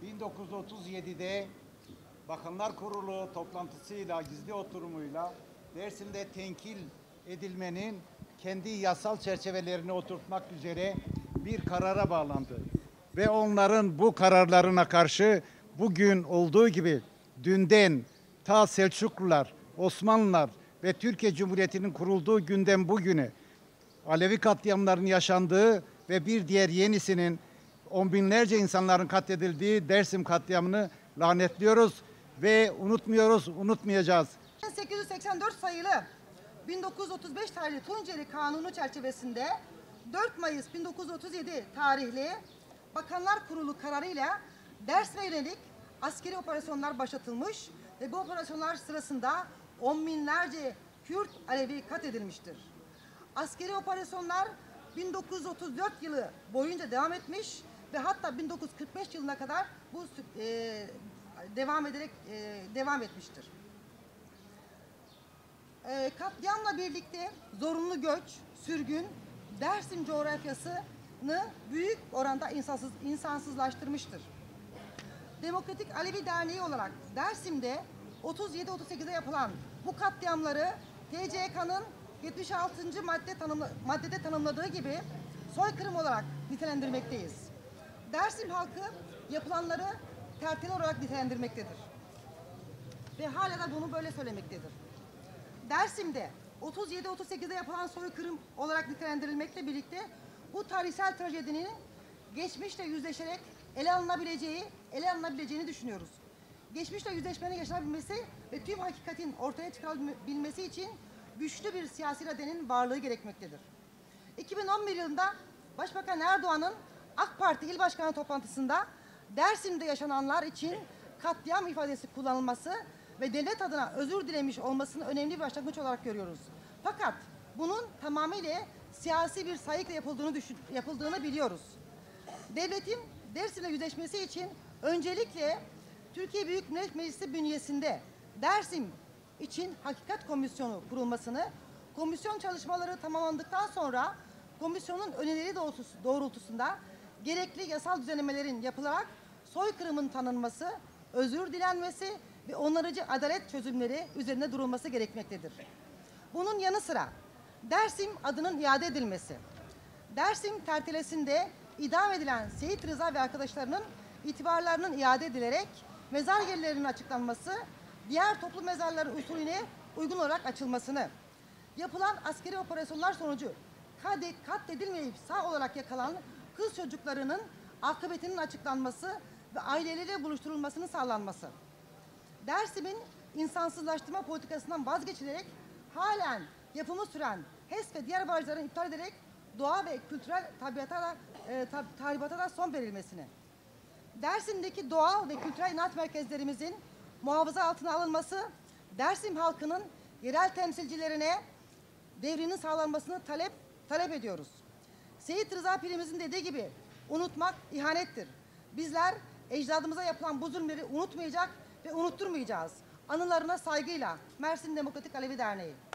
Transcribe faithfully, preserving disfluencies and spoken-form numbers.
bin dokuz yüz otuz yedi'de Bakanlar Kurulu toplantısıyla, gizli oturumuyla Dersim'de tenkil edilmenin kendi yasal çerçevelerini oturtmak üzere bir karara bağlandı. Ve onların bu kararlarına karşı bugün olduğu gibi dünden ta Selçuklular, Osmanlılar ve Türkiye Cumhuriyeti'nin kurulduğu günden bugüne Alevi katliamlarının yaşandığı ve bir diğer yenisinin on binlerce insanların katledildiği Dersim katliamını lanetliyoruz ve unutmuyoruz, unutmayacağız. bin sekiz yüz seksen dört sayılı bin dokuz yüz otuz beş tarihli Tunceli Kanunu çerçevesinde dört Mayıs bin dokuz yüz otuz yedi tarihli Bakanlar Kurulu kararıyla Dersim'e yönelik askeri operasyonlar başlatılmış ve bu operasyonlar sırasında on binlerce Kürt Alevi katledilmiştir. Askeri operasyonlar bin dokuz yüz otuz dört yılı boyunca devam etmiş ve hatta bin dokuz yüz kırk beş yılına kadar bu e, devam ederek e, devam etmiştir. E, katliamla birlikte zorunlu göç, sürgün, Dersim coğrafyasını büyük oranda insansız, insansızlaştırmıştır. Demokratik Alevi Derneği olarak Dersim'de otuz yedi otuz sekiz'de yapılan bu katliamları T C K'nın yetmiş altıncı madde tanımla, maddede tanımladığı gibi soykırım olarak nitelendirmekteyiz. Dersim halkı yapılanları tertili olarak nitelendirmektedir. Ve hala da bunu böyle söylemektedir. Dersim'de otuz yedi otuz sekiz'de yapılan soykırım olarak nitelendirilmekle birlikte bu tarihsel trajedinin geçmişle yüzleşerek ele alınabileceği, ele alınabileceğini düşünüyoruz. Geçmişle yüzleşmenin yaşanabilmesi ve tüm hakikatin ortaya çıkabilmesi için güçlü bir siyasi iradenin varlığı gerekmektedir. iki bin on bir yılında Başbakan Erdoğan'ın AK Parti İl Başkanı toplantısında Dersim'de yaşananlar için katliam ifadesi kullanılması ve devlet adına özür dilemiş olmasını önemli bir başlangıç olarak görüyoruz. Fakat bunun tamamıyla siyasi bir sayıkla yapıldığını, düşün, yapıldığını biliyoruz. Devletin Dersim'le yüzleşmesi için öncelikle Türkiye Büyük Millet Meclisi bünyesinde Dersim için Hakikat Komisyonu kurulmasını, komisyon çalışmaları tamamlandıktan sonra komisyonun önerileri doğrultusunda gerekli yasal düzenlemelerin yapılarak soykırımın tanınması, özür dilenmesi ve onarıcı adalet çözümleri üzerinde durulması gerekmektedir. Bunun yanı sıra Dersim adının iade edilmesi, Dersim tertilesinde idam edilen Seyit Rıza ve arkadaşlarının itibarlarının iade edilerek mezar yerlerinin açıklanması, diğer toplu mezarları usulüne uygun olarak açılmasını, yapılan askeri operasyonlar sonucu katledilmeyip sağ olarak yakalanan kız çocuklarının akıbetinin açıklanması ve aileleriyle buluşturulmasının sağlanması, Dersim'in insansızlaştırma politikasından vazgeçilerek halen yapımı süren H E S ve diğer barajların iptal ederek doğa ve kültürel tabiata da, e, tab tahribata da son verilmesini, Dersim'deki doğal ve kültürel inanç merkezlerimizin muhafaza altına alınması, Dersim halkının yerel temsilcilerine devrinin sağlanmasını talep talep ediyoruz. Seyit Rıza Pirimizin dediği gibi unutmak ihanettir. Bizler ecdadımıza yapılan bu zulümleri unutmayacak ve unutturmayacağız. Anılarına saygıyla. Mersin Demokratik Alevi Derneği.